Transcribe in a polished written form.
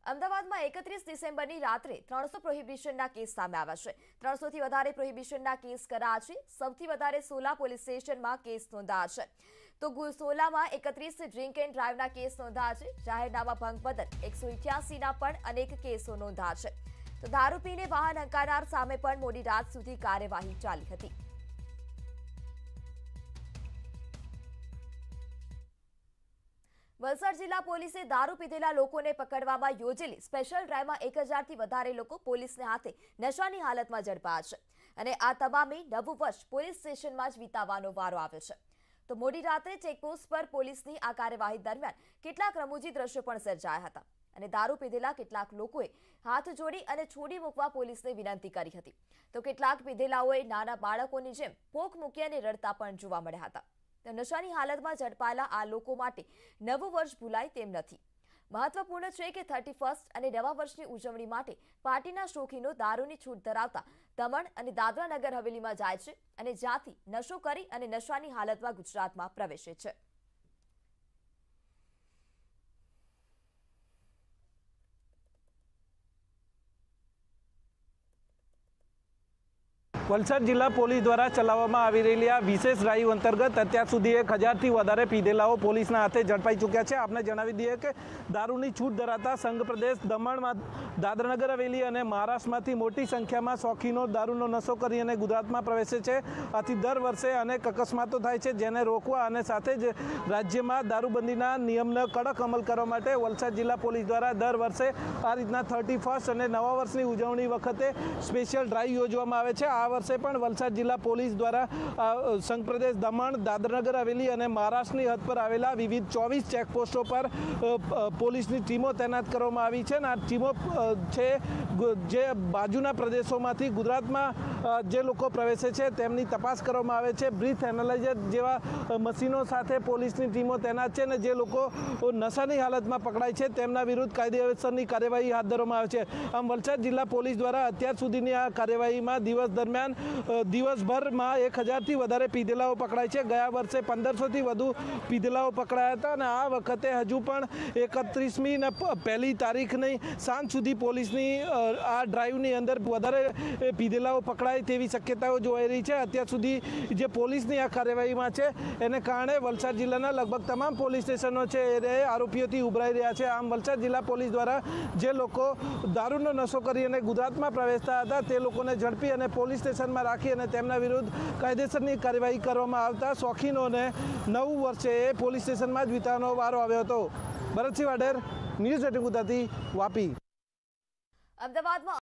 અમદાવાદમાં 31 ડિસેમ્બરની રાત્રે 300 પ્રોહિબિશનના કેસ સામે આવ્યા છે। 300 થી વધારે પ્રોહિબિશનના કેસ કર્યા છે। સૌથી વધારે સોલા પોલીસ સ્ટેશનમાં કેસ નોંધાયા છે। તો સોલામાં 31 ડ્રિંક એન્ડ ડ્રાઈવના કેસ નોંધાયા છે। જાહેરનામા ભંગ બદલ 188ના પણ અનેક કેસો નોંધાયા છે। તો દારૂ પીને વાહન હંકારનાર સામે પણ મોડી રાત સુધી કાર્યવાહી ચાલી હતી। વલસાડ જિલ્લા પોલીસે દારૂ પીધેલા લોકોને પકડવામાં યોજેલી સ્પેશિયલ ડ્રાઈવમાં 1000થી વધારે લોકો પોલીસને હાથે નશાની હાલતમાં ઝડપાયા છે અને આ તમામે નવું વર્ષ પોલીસ સ્ટેશનમાં જ વિતાવવાનો વારો આવ્યો છે। તો મોડી રાત્રે ચેકપોસ્ટ પર પોલીસની આ કાર્યવાહી દરમિયાન કેટલાક રમૂજી દ્રશ્યો પણ સર્જાયા હતા અને દારૂ પીધેલા કેટલાક લોકોએ હાથ જોડી અને છોડી મૂકવા પોલીસને વિનંતી કરી હતી। તો કેટલાક પીધેલાઓએ નાના બાળકોની જેમ પોક મૂકી અને રડતા પણ જોવા મળ્યા હતા। નશાની હાલતમાં ઝડપાયેલા આ લોકો માટે નવું વર્ષ ભૂલાય તેમ નથી। મહત્વપૂર્ણ છે કે 31st અને નવા વર્ષની ઉજવણી માટે પાર્ટીના શોખીનો દારૂની છૂટ ધરાવતા દમણ અને દાદરા નગર હવેલીમાં જાય છે અને જ્યાંથી નશો કરી અને નશાની હાલતમાં ગુજરાતમાં પ્રવેશે છે। વલસાડ જિલ્લા પોલીસ દ્વારા ચલાવવામાં આવી રહેલી આ વિશેષ ડ્રાઈવ અંતર્ગત અત્યાર સુધી 1000થી વધારે પીધેલાઓ પોલીસના હાથે ઝડપાઈ ચૂક્યા છે। આપને જણાવી દઈએ કે દારૂની છૂટ ધરાવતા સંઘ પ્રદેશ દમણમાં દાદરાનગર હવેલી અને મહારાષ્ટ્રમાંથી મોટી સંખ્યામાં શોખીનો દારૂનો નશો કરી અને ગુજરાતમાં પ્રવેશે છે। આથી દર વર્ષે અનેક અકસ્માતો થાય છે, જેને રોકવા અને સાથે જ રાજ્યમાં દારૂબંધીના નિયમનો કડક અમલ કરવા માટે વલસાડ જિલ્લા પોલીસ દ્વારા દર વર્ષે આ રીતના 31st અને નવા વર્ષની ઉજવણી વખતે સ્પેશિયલ ડ્રાઈવ યોજવામાં આવે છે। આ વર્ષે પણ વલસાડ જિલ્લા પોલીસ દ્વારા સંઘ પ્રદેશ દમણ, દાદરાનગર હવેલી અને મહારાષ્ટ્રની હદ પર આવેલા વિવિધ 24 ચેકપોસ્ટો પર પોલીસની ટીમો તૈનાત કરવામાં આવી છે અને આ ટીમો છે જે બાજુના પ્રદેશોમાંથી ગુજરાતમાં જે લોકો પ્રવેશે છે તેમની તપાસ કરવામાં આવે છે। બ્રીથ એનાલાઇઝર જેવા મશીનો સાથે પોલીસની ટીમો તૈનાત છે અને જે લોકો નશાની હાલતમાં પકડાય છે તેમના વિરુદ્ધ કાયદેસરની કાર્યવાહી હાથ ધરવામાં આવે છે। આમ વલસાડ જિલ્લા પોલીસ દ્વારા અત્યાર સુધીની આ કાર્યવાહીમાં દિવસ દરમિયાન દિવસભરમાં 1000થી વધારે પીધેલાઓ પકડાય છે। ગયા વર્ષે 1500થી વધુ પીધેલાઓ પકડાયા હતા અને આ વખતે હજુ પણ 31મી ને પહેલી તારીખની સાંજ સુધી પોલીસની આ ડ્રાઈવની અંદર વધારે પીધેલાઓ પકડાય તેવી શક્યતાઓ જોવાઈ રહી છે। અત્યાર સુધી જે પોલીસની આ કાર્યવાહીમાં છે એને કારણે વલસાડ જિલ્લાના લગભગ તમામ પોલીસ સ્ટેશનો છે એ આરોપીઓથી ઉભરાઈ રહ્યા છે। આમ વલસાડ જિલ્લા પોલીસ દ્વારા જે લોકો દારૂનો નશો કરી અને ગુજરાતમાં પ્રવેશતા હતા તે લોકોને ઝડપી અને પોલીસ સ્ટેશનમાં રાખી અને તેમના વિરુદ્ધ કાયદેસરની કાર્યવાહી કરવામાં આવતા શોખીનોને નવું વર્ષે પોલીસ સ્ટેશનમાં જ વિતાવવાનો વારો આવ્યો હતો। ભરતસિંહ વાડેર, ન્યૂઝ 18 ગુજરાતી, વાપી। અમદાવાદમાં